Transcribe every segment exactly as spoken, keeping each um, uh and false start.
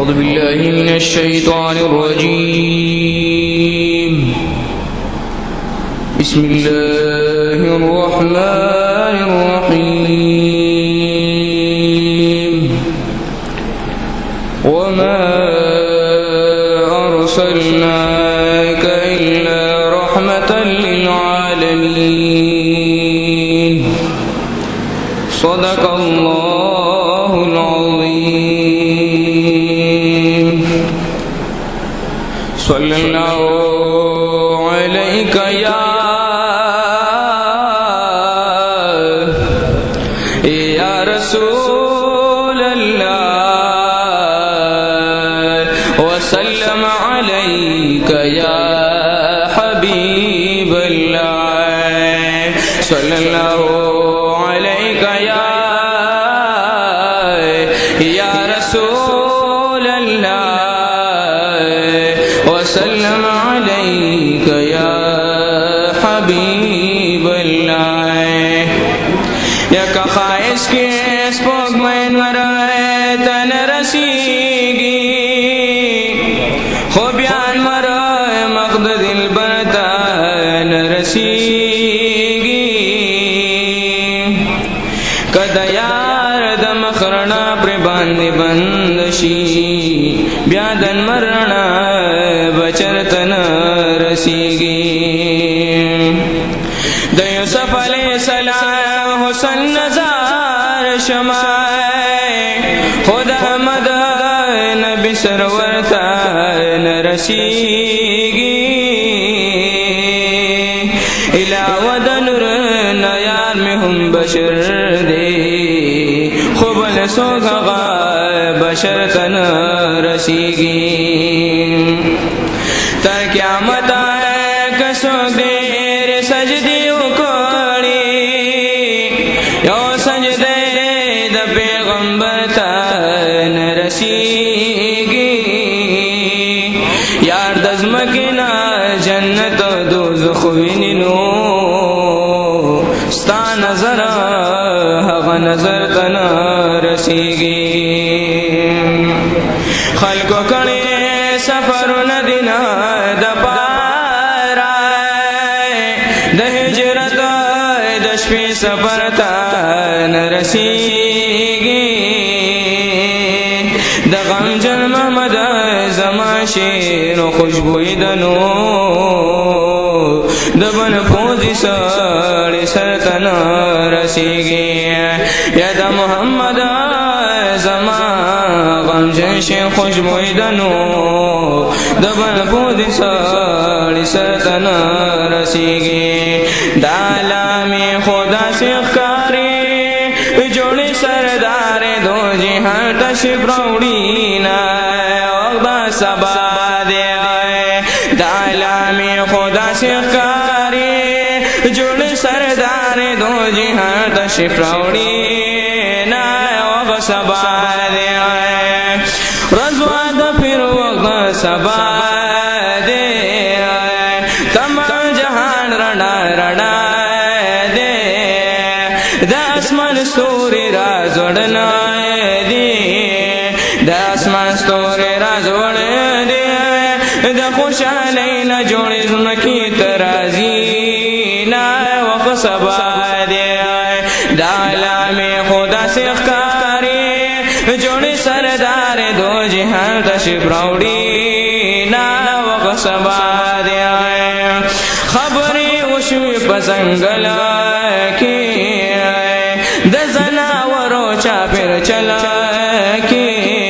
أعوذ بالله من الشيطان الرجيم بسم الله الرحمن الرحيم وما أرسلناك إلا رحمة للعالمين صدق الله العظيم صلى الله عليك يا يا رسول الله وسلم عليك يا حبيب الله صلى الله عليك يا يا رسول الله وسلم عليك يا حبيب الله يا كخائش كيس بوغ من ورائے تن رسیگی خوبیان مرائے مقد دل برتان رسیگی کدا یار دم خرنا پر باندې بندشی بیادن مرنا بچرتن رسیگی د یوسف علیہ السلام حسن نظار شمائے خدا احمد نبی سرور تان رسیگی علاوہ دنور نیار میں ہم بشر دے خوبن سوگا بشر تن رسیگی تا قیامت آئے کسو دیر سجدی اکوڑی یو سجدے دا پیغمبر تان رسیگی یار دزمکینا جنت دوزخ ویننو ستا نظر حق نظر تنا رسیگی خلقو کڑی سفر ندینا دا پارائے دا ہجرت دا شپی سفر تان رسیگی دا غم جن محمد زمان شیر و خوشبوئی دنو دا بن پوزی ساڑی سرطنا رسیگی یا دا محمد زمان غم جن شیر خوشبوئی دنو دا بن پوزی ساڑی سرطنا رسیگی دا علامی خدا سخکاری جوڑی سردار دو جہاں تشریف روڑی نا وقت سبا دے آئے دا علامی خدا سخکاری جوڑی سردار دو جہاں تشریف روڑی نا وقت سبا دے آئے رضوان دا پھر وقت سبا دے آئے تمام جہان رڑا رڑا دے دا اسمان ستوری راز وڑنا دی دا اسمان ستوری راز وڑنا دی دا خوشحالی نا جوڑی زمکی ترازی نا وقت سبا دی دا علامی خدا سخکاری جوڑی سردار دو جہان تشریف روڑی نا وقت سبا دی خبری وشوی پسنگلا کی دا زناورو چاپر چلا کی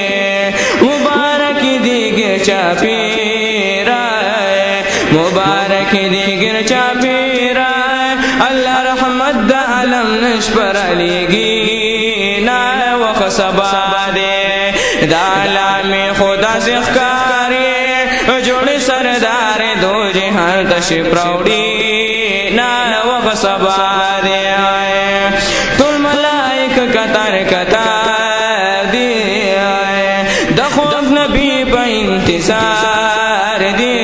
مبارک دیگر چاپیر آئے مبارک دیگر چاپیر آئے اللہ رحمت دا علم نشپر علیگی نا وقت سبا دے دا علامی خدا سخکاری جوڑی سردار دو جہان تشریف روڑی نا وقت سبا دے آئے تل ملائک قطار قطار دی آئے دا خوف نبی پا انتظار دی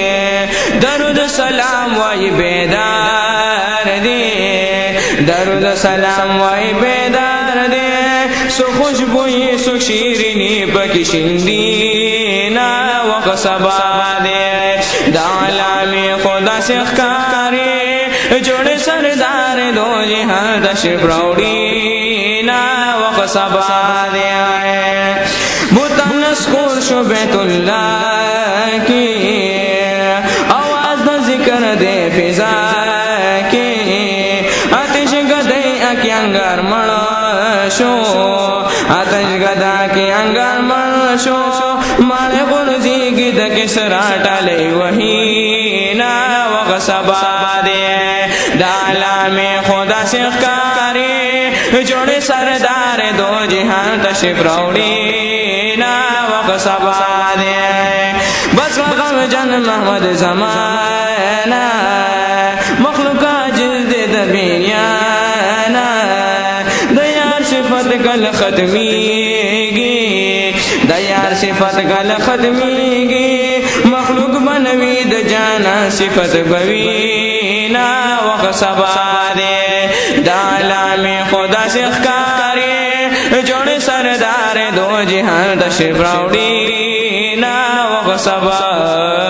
درود سلام وائی بیدار دی درود سلام وائی بیدار دی سو خوشبوئی سو شیرینی پکی شندی نا وق سبا دے دا علامی خدا سے خکاری جوڑ سردار دو جہاں تشریف راوڑی نا وق سبا دے بوتان اسکور شو بیت اللہ کی آواز دا ذکر دے فضا کی آتش گدائی اکی انگر مڑا شو آتش گدا کی انگر مڑا شو مانے غرزی کی دا کسرا ٹالے وہی نا وق سبا دے دا علامی خدا سے خکاری جوڑے سردار دو جہاں تشریف راوڑی نا وق سبا دے بس غم جن محمد زمانہ مخلوقہ جلد دبینیانا دیار صفت کل ختمی گی دیار صفت کل ختمی گی مخلوق بنوی د جانا صفت بوینا وق سبا دے دا علامی خدا سے خکاری جوڑ سردار دو جہاں تشریف راوڑی نا وق سبا